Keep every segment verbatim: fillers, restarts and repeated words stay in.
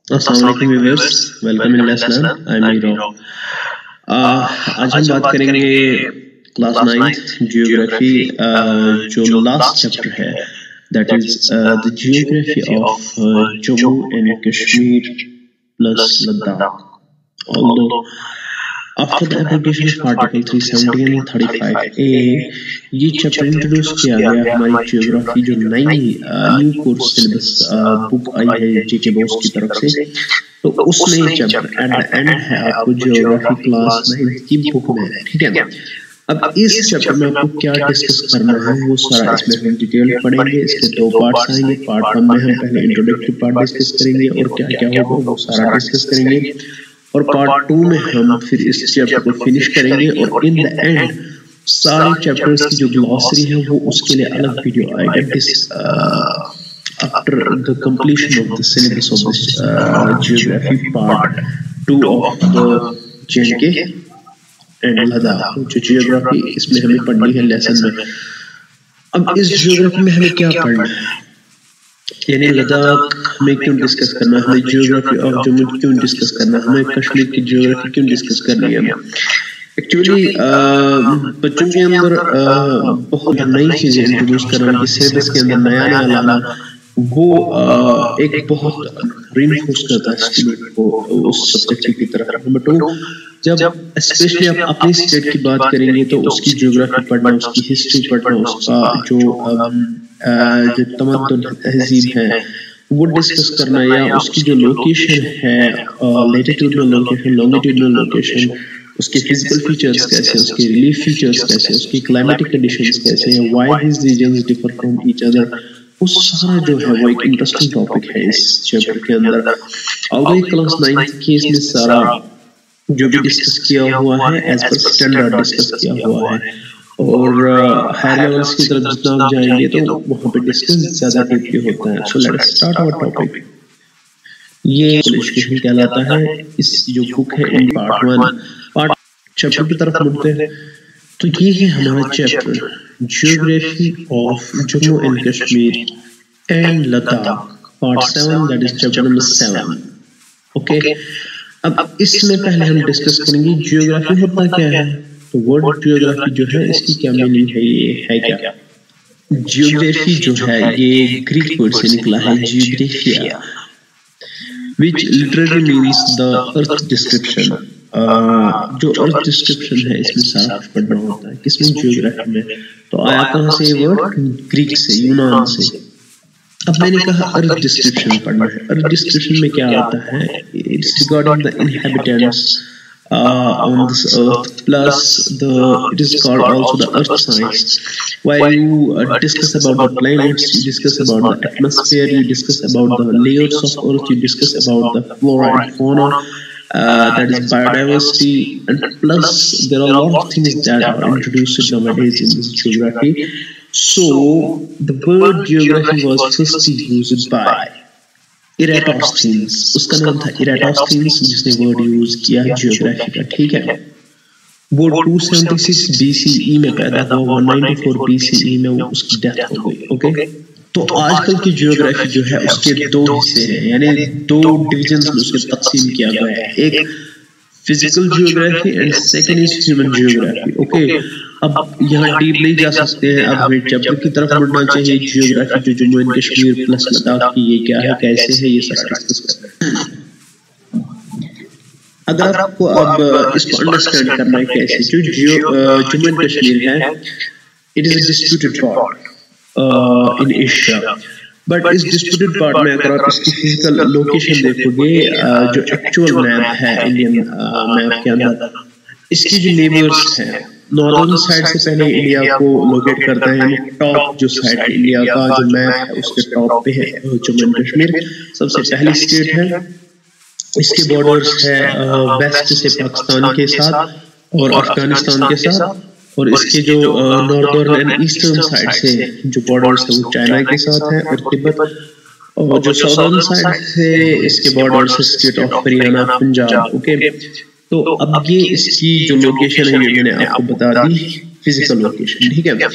अस्सलाम वालेकुम viewers, welcome in lesson. I am Hero. आज हम बात करेंगे क्लास नाइन्थ जियोग्राफी, जो लास्ट चैप्टर है, that is the geography of Jammu and Kashmir plus Ladakh. Although after the application of Article three seventy and thirty-five A, ये chapter introduce किया गया हमारी जियोग्राफी जो नई न्यू कोर्स सिलेबस बुक आई है जेके बोस की तरफ से, तो उसमें चैप्टर एट द एंड है आपको जियोग्राफी क्लास नाइन्थ की बुक में, ठीक है। अब इस चैप्टर में आपको क्या डिस्कस करना है वो सारा इसमें हम डिटेल पढ़ेंगे। इसके दो पार्ट्स आएंगे। पार्ट वन में हम पहले इंट्रोडक्टरी पार्ट डिस्कस करेंगे और क्या क्या होगा वो सारा डिस्कस करेंगे, और पार्ट टू में हम फिर इस चैप्टर को फिनिश करेंगे और इन द एंड सारे चैप्टर्स की जो ग्लॉसरी है वो उसके लिए अलग वीडियो आएगा this after the completion of the syllabus of this geography part two of the JNK and Ladakh. जो जियोग्राफी इसमें हमें पढ़नी है लेसन में। अब इस जियोग्राफी में हमें क्या पढ़ना है, यानी लद्दाख हमें क्यों डिस्कस करना है, हमें जियोग्राफी ऑफ जम्मू क्यों डिस्कस करना है, हमें कश्मीर की जियोग्राफी क्यों डिस्कस करनी है। एक्चुअली बच्चों के अंदर बहुत नई चीजें इंट्रोड्यूस करना है, सिलेबस के अंदर नया नया लाना, वो आ, एक बहुत रिइंफोर्स करता है स्टूडेंट को उस सब्जेक्ट की तरफ। नंबर टू, जब स्पेशली आप अपनी स्टेट की बात करेंगे तो उसकी जियोग्राफी पढ़ना, उसकी हिस्ट्री पढ़ना, उसका जो जो तमद्दुन तहजीब है वो डिस्कस करना, या उसकी जो लोकेशन है, लैटिट्यूडनल लोकेशन, लॉन्गिट्यूडनल लोकेशन, उसके फिजिकल फीचर्स कैसे, उसके रिलीफ फीचर्स कैसे, उसकी क्लाइमेटिक कंडीशंस कैसे हैं, why this regions differ from each other, वो सारा जो है वो एक इंटरेस्टिंग टॉपिक है इस चैप्टर के अंदर। ऑलरेडी क्लास नाइन्थ की इसमें सारा जो भी डिस्कस किया हुआ है एज पर स्टैंडर्ड डिस्कस किया हुआ है, और हायर लेवल्स की तरफ जितना आप जाएंगे तो वहाँ पे डिस्कस ज्यादा डीपली होता है। So let's start our topic. ये क्वालिफिकेशन कहलाता है। इस जो बुक है in part one, part chapter की तरफ मुड़ते हैं तो ये है हमारा chapter geography of Jammu and Kashmir and Ladakh, part seven, that is chapter number seven. Okay, अब इसमें पहले हम डिस्कस करेंगे जियोग्राफी होता क्या है। तो वर्ड जियोग्राफी जो है इसकी क्या मीनिंग है, ये है क्या। जियोग्राफी जो है ये ग्रीक वर्ड से निकला है, जियोग्राफिया, which literally means the earth description। uh, जो अर्थ डिस्क्रिप्शन है इसमें सारा कुछ पढ़ना होता है। किसमें, जियोग्राफी में। तो आया कहाँ से ये वर्ड, ग्रीक से, यूनान से। अब मैंने कहा अर्थ डिस्क्रिप्शन पढ़ना है। अर्थ डिस्क्रिप्शन में क्या आता है, it's regarding the inhabitants uh, on this earth, plus the it is called also the earth science, where you uh, discuss about the planets, you discuss about the atmosphere, you discuss about the layers of earth, you discuss about the flora and fauna, uh, that is biodiversity, and plus there are a lot of things that are introduced nowadays in this geography. So the word geography was first used by Eratosthenes, उसका नाम था इराटोस्थेनेस जिसने word use किया geography का, ठीक है। वो to seventy six BCE में पैदा हुआ, वन नाइंटी फोर बीसीई में वो उसकी डेथ हो गई। ओके, तो आजकल की जियोग्राफी जो है उसके दो हिस्से हैं, यानी दो डिविजन्स में उसके तकसीम किया गया है। एक physical geography and second is human geography. Okay, अब यहाँ डीप नहीं जा सकते हैं, अब हमें चैप्टर की तरफ बढ़ना चाहिए। जियोग्राफी जो जम्मू एंड कश्मीर प्लस लद्दाख की ये क्या है, कैसे है, ये सारा डिस्कस करते हैं। अगर आपको अब इसको अंडरस्टैंड करना है कैसे, जो जम्मू एंड कश्मीर है, it is a disputed part in Asia, but इस डिस्प्यूटेड पार्ट में अगर आप इसकी फिजिकल लोकेशन देखोगे, जो एक्चुअल मैप है इंडियन मैप के अंदर, इसकी जो नेबर्स हैं, नॉर्दर्न साइड से पहले इंडिया को लोकेट करते हैं। टॉप जो साइड है इंडिया का जो मैप है उसके टॉप पे है जम्मू एंड कश्मीर, सबसे पहली स्टेट है। इसके बॉर्डर्स है वेस्ट से पाकिस्तान के साथ और अफगानिस्तान के साथ, और इसके जो नॉर्दर्न एंड ईस्टर्न साइड से जो बॉर्डर्स है वो चाइना के साथ है और तिब्बत, और जो साउदर्न साइड से इसके बॉर्डर्स है state of Haryana, Punjab. Okay, तो अब ये इसकी जो लोकेशन है ये मैंने आपको बता दी, फिजिकल लोकेशन, ठीक है।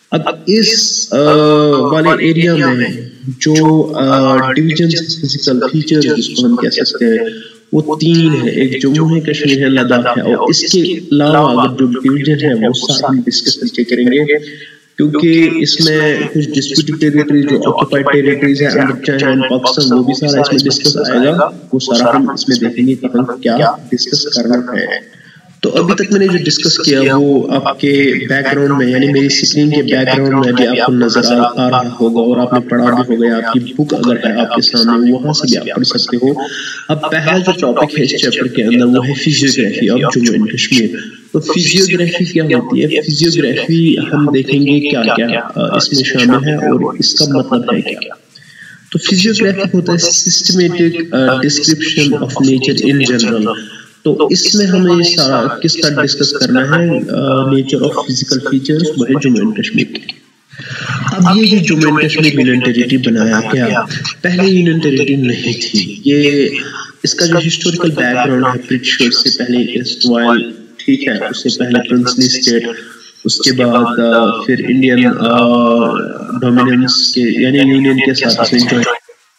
अब इस आ, वाले एरिया में जो डिवीजन फिजिकल फीचर्स जिसको हम कह सकते हैं वो तीन है, एक जम्मू है, कश्मीर है, लद्दाख है। और इसके अलावा अगर जो डिवीजन है वो सारा हम डिस्कस करके करेंगे, क्योंकि इसमें कुछ डिस्प्यूटेड टेरिटरीज जो ऑक्युपाइड टेरिटरीज है अंडर चाइना एंड पाकिस्तान, वो भी सारा इसमें डिस्कस आएगा। वो सारा हम इसमें देखेंगे कि हम क्या डिस्कस करना है। तो अभी तक मैंने जो डिस्कस किया वो आपके बैकग्राउंड में, यानी मेरी स्क्रीन के बैकग्राउंड में भी आपको नजर आ, आ रहा होगा और आपने पढ़ा भी होगा। आपकी बुक अगर है आपके सामने वहां से भी आप पढ़ सकते हो। अब पहला जो टॉपिक है इस चैप्टर के अंदर वो है physiography of Jammu and Kashmir. तो फिजियोग्राफी क्या होती है? फिजियोग्राफी हम देखेंगे क्या क्या इसमें शामिल है और इसका मतलब है क्या। तो फिजियोग्राफी होता है systematic description of nature in general. तो इसमें हमें सारा किसका डिस्कस करना है? नेचर ऑफ फिजिकल फीचर्स वो है जम्मू एंड कश्मीर के। अब ये जो Jammu and Kashmir union territory बनाया गया, पहले यूनियन टेरिटरी नहीं थी। ये इसका जो हिस्टोरिकल बैकग्राउंड है ब्रिटिश से पहले इस्टवाइल, ठीक है, उससे पहले प्रिंसली स्टेट, उसके बाद फिर इंडियन डोमिनेंस के यानी यूनियन के साथ ज्वाइन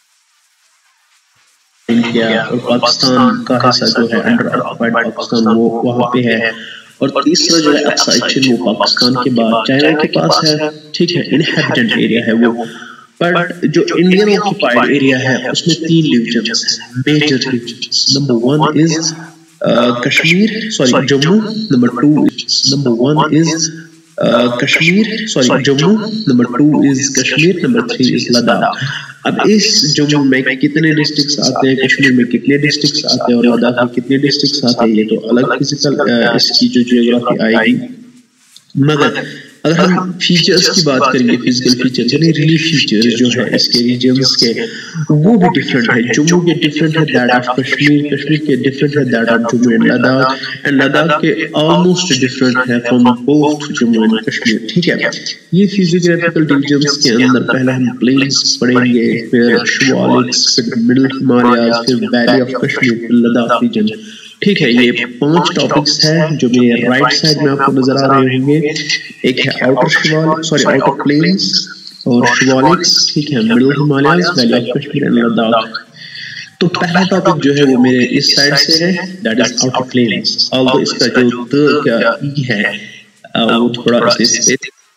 किया, और पाकिस्तान का हिस्सा जो है अंडर ऑक्युपाइड पाकिस्तान वो वहाँ पे है। और तीसरा जो है अक्साई चीन वो पाकिस्तान के बाद चाइना के पास है, ठीक है, इनहैबिटेंट एरिया है वो। बट जो इंडियन ऑक्युपाइड एरिया है उसमें तीन डिविजन्स हैं, major divisions. Number one is Kashmir sorry Jammu, number two number one is Kashmir sorry Jammu, number two is Kashmir, number three is Ladakh. अब इस जम्मू में कितने डिस्ट्रिक्ट्स आते हैं, कश्मीर में कितने डिस्ट्रिक्ट्स आते हैं और लद्दाख में कितने डिस्ट्रिक्ट्स आते हैं, ये तो अलग फिजिकल इसकी जो जियोग्राफी आएगी। मगर अगर हम फीचर्स की बात करेंगे, फिजिकल फीचर्स यानी रिलीफ फीचर्स जो है इसके रीजन्स के, वो भी डिफरेंट है। जम्मू के डिफरेंट है दैट ऑफ कश्मीर, कश्मीर के डिफरेंट है that of Jammu and Ladakh, and Ladakh के ऑलमोस्ट डिफरेंट है from both Jammu and Kashmir, ठीक है। ये फिजियोग्राफिकल डिविजन्स के अंदर पहले हम प्लेन्स पढ़ेंगे, फिर शिवालिक्स, फिर मिडिल हिमालयाज, फिर वैली ऑफ कश्मीर, फिर लद्दाख रीजन, ठीक है। ये पांच टॉपिक्स हैं जो मेरे राइट साइड में आपको नजर आ रहे होंगे। एक है outer Shivalik sorry outer plains और शिवालिक्स, ठीक है, middle Himalayas, valley of Kashmir and Ladakh. तो पहला टॉपिक जो है वो मेरे इस साइड से है, that is outer plains. Although इसका जो द क्या ई है वो थोड़ा से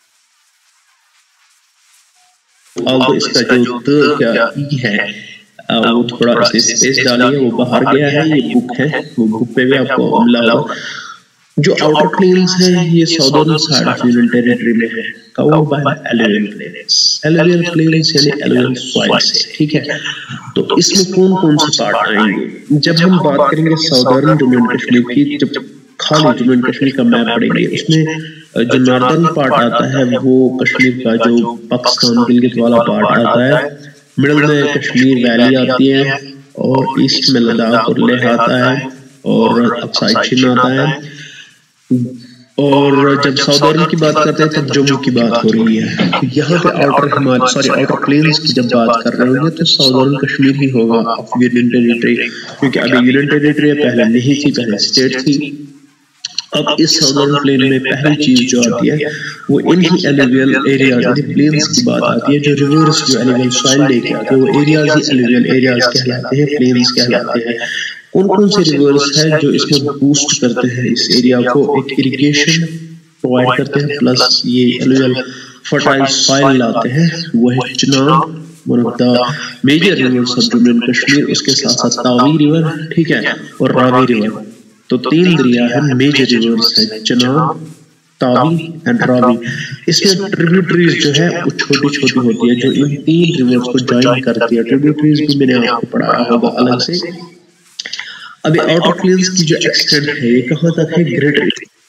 ऑल्दो इसका जो द क्या ई है वो थोड़ा से स्पेस डालिए, वो बाहर गया है। ये बुक है, वो बुक पे भी आपको मिला होगा। जो आउटर प्लेन्स है ये southern side of union territory में है, covered by alluvial plains. Alluvial plains यानी एलुवियल सॉइल्स, ठीक है। तो इसमें कौन कौन से पार्ट आएंगे? जब हम बात करेंगे साउदर्न जम्मू एंड कश्मीर की, जब खाली जम्मू एंड कश्मीर का मैप पढ़ेंगे, उसमें जो नॉर्दर्न पार्ट आता है वो कश्मीर का जो पाकिस्तान गिलगित वाला पार्ट आता है, मिडल में कश्मीर वैली आती है, और ईस्ट में लद्दाख और लेह आता है, और अक्साई चीन आता है। और जब साउदर्न की बात करते हैं तब जम्मू की बात हो रही है। यहाँ पे outer Himalaya sorry outer plains की जब बात कर रहे होंगे तो साउदर्न कश्मीर ही होगा ऑफ यूनियन टेरिटरी, क्योंकि अभी यूनियन टेरिटरी पहले नहीं थी, पहले स्टेट थी। अब इस साउदर्न प्लेन में पहली चीज जो आती है वो इन्हीं एलुवियल एरियाज यानी प्लेन्स की बात आती है, जो रिवर्स जो एलुवियल सॉइल लेके आते हैं वो एरियाज ही एलुवियल एरियाज कहलाते हैं, प्लेन्स कहलाते हैं। कौन कौन से रिवर्स है जो इसमें बूस्ट करते हैं इस एरिया को? एक इरिगेशन प्रोवाइड करते हैं, प्लस ये एलुवियल फर्टाइल सॉइल लाते हैं, वो है Chenab, one of the major rivers of Jammu and Kashmir. उसके साथ साथ तावी रिवर, ठीक है, और रावी रिवर। तो तीन दरिया है, मेजर रिवर्स है, चिनाब, तावी एंड रावी। इसमें ट्रिब्यूटरीज जो है वो छोटी छोटी होती है जो इन तीन रिवर्स को जॉइन करती है। ट्रिब्यूटरीज भी मैंने आपको पढ़ाया होगा अलग से। अभी आउटर प्लेन्स की जो एक्सटेंट है ये कहाँ तक है? ग्रेटर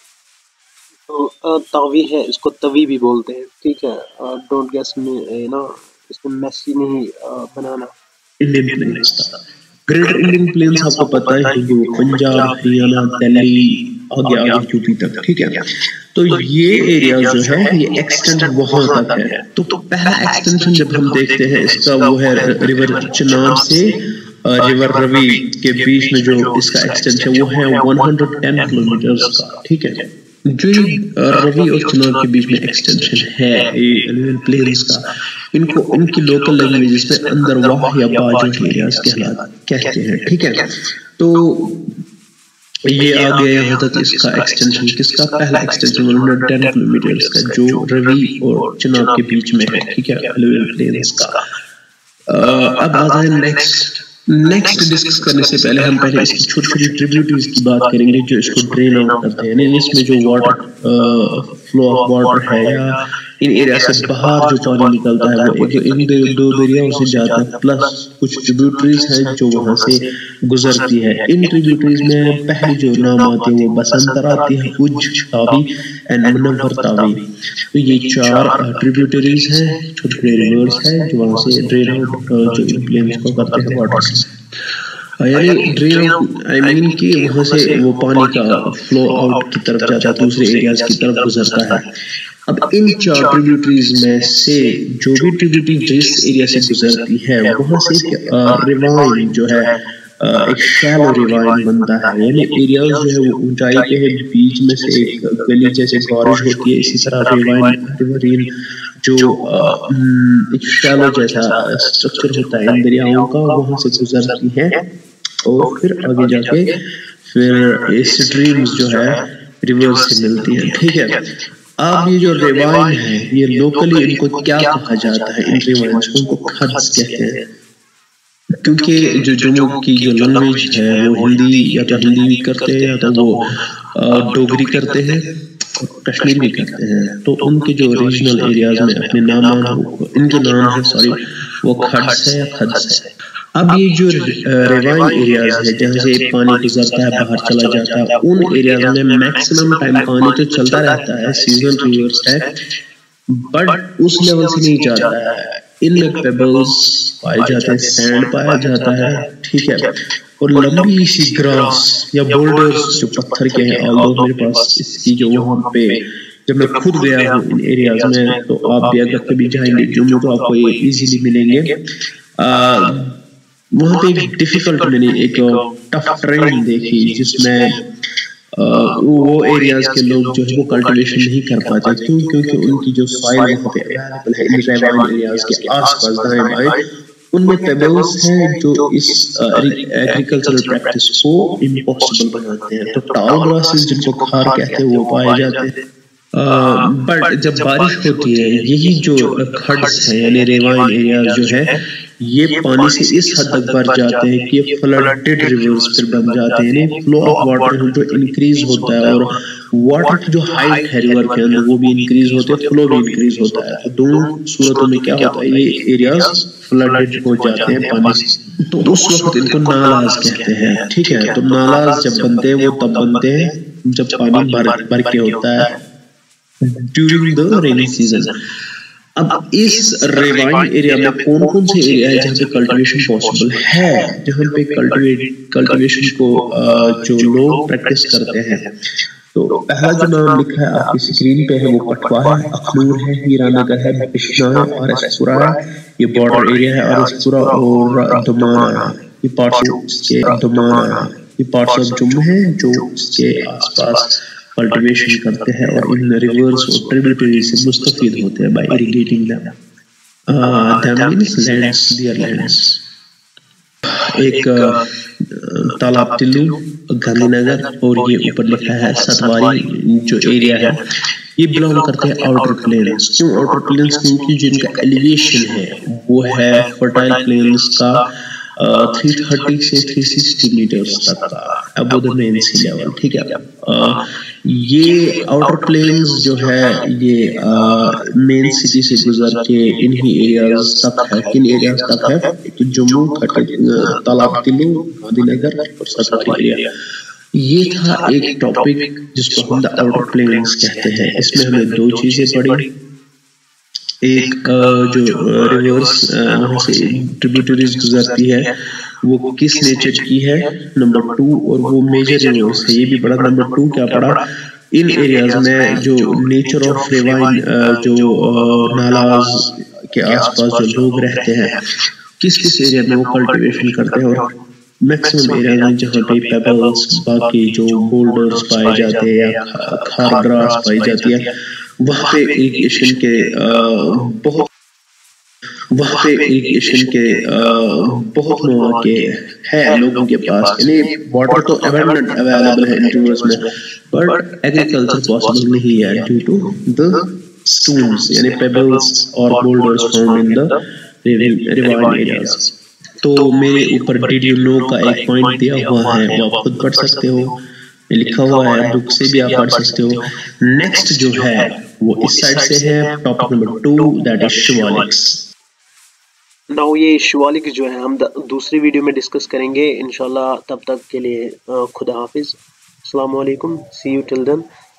तो तावी है, इसको तवी भी बोलते हैं, ठीक है। डोंट गेस में ना इसको मैसी नहीं बनाना। इंडियन प्लेन्स था, ग्रेटर इंडियन प्लेन्स आपको पता है कि वो पंजाब, हरियाणा, दिल्ली आगे आगे यूपी तक, ठीक है। तो ये एरिया जो है ये एक्सटेंड वहां तक है। तो, तो पहला एक्सटेंशन जब हम देखते हैं इसका वो है रिवर चिनाब से रिवर रवि के बीच में जो इसका एक्सटेंशन वो है एक सौ दस किलोमीटर का, ठीक है। जो रवि और चिनाब के बीच में एक्सटेंशन है एलुवियल प्लेन्स का, इनको इनकी लोकल लैंग्वेजेस में अंदरवाह या बाजू एरियाज कहते हैं, ठीक है। तो ये आ गया यहाँ तक इसका एक्सटेंशन, किसका पहला एक्सटेंशन टेन किलोमीटर का जो रवि और चिनाब के बीच में है, ठीक है, एलुवियल प्लेन्स का। अब आता है नेक्स्ट नेक्स्ट डिस्कस करने से पहले हम पहले इसकी छोटी छोटी ट्रिब्यूटरीज की बात करेंगे जो इसको ड्रेन आउट करते हैं, यानी इसमें जो वाटर फ्लो ऑफ वाटर है या इन एरिया से बाहर जो पानी निकलता है वो एक इन दो दरियाओं से जाता है, प्लस कुछ ट्रिब्यूटरीज हैं जो वहां से गुजरती है। इन ट्रिब्यूटरीज में पहली जो नाम आती है वो बसंतर आती है, उज तावी एंड मुनव्वर तावी। तो ये चार ट्रिब्यूटरीज हैं, छोटे छोटे रिवर्स हैं जो वहां से ड्रेन आउट जो इन प्लेन्स को करते हैं वाटर से, यानी ड्रेन आई मीन कि वहां से वो पानी का फ्लो आउट की तरफ जाता है, दूसरे एरियाज की तरफ गुजरता है। अब इन चार ट्रिब्यूटरीज में से जो भी ट्रिब्यूटरी जिस एरिया से गुजरती है वहां से रिवाइन जो है एक शैलो रिवाइन बनता है, यानी एरियाज जो है वो ऊंचाई पे है, बीच में से एक गली जैसे बारिश होती है, इसी तरह रिवाइन रिवरीन जो एक शैलो जैसा स्ट्रक्चर होता है इन दरियाओं का, वहां से गुजरती है और फिर आगे जाके फिर स्ट्रीम्स जो है रिवर्स से मिलती है, ठीक है। अब ये जो रिवाइन है ये लोकली इनको क्या कहा जाता है, इन रिवाइन्स को इनको खड्स कहते हैं, क्योंकि जो जम्मू की जो लैंग्वेज है वो हिंदी या तो हिंदी करते हैं या तो वो डोगरी करते हैं और कश्मीरी भी करते हैं, तो उनके जो रीजनल एरियाज में अपने नाम इनके नाम है सॉरी वो खड्स है या खड्स है। अब ये जो रिवाइन एरियाज है जहाँ से पानी गुजरता है बाहर चला जाता है, उन एरियाज में मैक्सिमम टाइम पानी तो चलता रहता है, सीजन रिवर्स है, बट उस लेवल से नहीं जाता है। इनमें पेबल्स पाए जाते हैं, सैंड पाया जाता है, ठीक है, और लंबी सी ग्रास या बोल्डर्स जो पत्थर के हैं। ऑल्दो मेरे पास इसकी जो वहाँ पे जब मैं खुद गया हूँ इन एरियाज में, तो आप भी अगर कभी जाएंगे जम्मू तो आपको ये इजीली मिलेंगे। वहाँ पे एक डिफिकल्ट मैंने एक टफ ट्रेन देखी जिसमें वो एरियाज के लोग जो है वो कल्टीवेशन नहीं कर पाते, क्यों? क्योंकि उनकी जो सॉइल वहाँ पे अवेलेबल है इन रिवाइन एरियाज के आसपास दाएं बाएं, उनमें पेबल्स हैं जो इस एग्रीकल्चरल प्रैक्टिस को इम्पॉसिबल बनाते हैं। तो टॉल ग्रासेस जिनको खार कहते हैं वो पाए जाते हैं, बट जब बारिश होती है यही जो खड्स है यानी रिवाइन एरियाज जो है ये पानी से इस हद तक भर जाते हैं कि ये फ्लडेड रिवर्स फिर बन जाते हैं, यानी फ्लो ऑफ वाटर जो इंक्रीज होता है और वाटर की जो हाइट है रिवर के अंदर वो भी इंक्रीज होते हैं, फ्लो भी इंक्रीज होता है। तो दोनों सूरतों में क्या होता है, ये एरियाज फ्लडेड हो जाते हैं पानी से, तो उस वक्त इनको नालाज कहते हैं, ठीक है। तो नालाज जब बनते हैं वो तब बनते हैं जब पानी भर भर के होता है ड्यूरिंग द रेनी सीजन। अब इस रिवाइन एरिया में कौन कौन से एरिया है जहाँ पे कल्टीवेशन पॉसिबल है, जहाँ पे कल्टीवेट कल्टीवेशन को जो लोग प्रैक्टिस करते हैं? तो पहला जो नाम लिखा है आपकी स्क्रीन पे है वो कठवा है, अखनूर है, हीरानगर है, बिश्ना है और एसपुरा है, ये बॉर्डर एरिया है, और एसपुरा और दमाना है, ये पार्ट्स इसके दमाना है, ये पार्ट्स ऑफ जम्मू है जो इसके आसपास कल्टीवेशन करते हैं और इन रिवर्स और ट्रिब्यूटरीज से मुस्तफीद होते हैं by irrigating them. Them means lands, their lands. एक तालाब टिल्लू गांधीनगर और ये ऊपर लिखा है सतवारी जो एरिया है ये बिलोंग करते हैं आउटर प्लेन्स। क्यों आउटर प्लेन्स? क्योंकि जिनका एलिवेशन है वो है फर्टाइल प्लेन्स का थ्री थर्टी से थ्री सिक्सटी मीटर्स तक का above the mean sea level, ठीक है। uh, ये आउटर प्लेन्स जो है ये मेन uh, सिटी से गुजर के इन्हीं एरियाज तक है। किन एरियाज तक है? तो जम्मू, तालाब टिल्लू, गांधीनगर और सतवारी एरिया। ये था एक टॉपिक जिसको हम द आउटर प्लेन्स कहते हैं। इसमें हमें दो चीजें पढ़ी, एक जो रिवर्स वहाँ से ट्रिब्यूटरीज गुजरती है वो किस नेचर की है, नंबर टू, और वो मेजर रिवर्स है ये भी पढ़ा। नंबर टू क्या पढ़ा, इन एरियाज में जो नेचर ऑफ रिवाइन जो नालाज के आसपास जो लोग रहते हैं किस किस एरिया में वो कल्टीवेशन करते हैं और मैक्सिमम एरिया में जहाँ पे पेबल्स बाकी जो बोल्डर्स पाए जाते हैं या खार ग्रास पाई जाती है, वहाँ पे इरिगेशन के बहुत वहाँ पे इरिगेशन के बहुत मौके है लोगों के पास, यानी वाटर तो अबंडेंट अवेलेबल है इन रिवर्स में, बट एग्रीकल्चर पॉसिबल नहीं है ड्यू टू द स्टोन्स यानी पेबल्स और boulders found in the riverine areas. तो मेरे ऊपर डिड यू नो का एक पॉइंट दिया हुआ है, वो आप खुद पढ़ सकते हो, लिखा हुआ है, बुक से भी आप पढ़ सकते हो। नेक्स्ट जो है वो इस साइड से है, topic number two, that is Shivaliks. Now ये शिवालिक जो है हम दूसरी वीडियो में डिस्कस करेंगे इंशाल्लाह। तब तक के लिए खुदा हाफिज, अस्सलाम वालेकुम, सी यू टिल देन।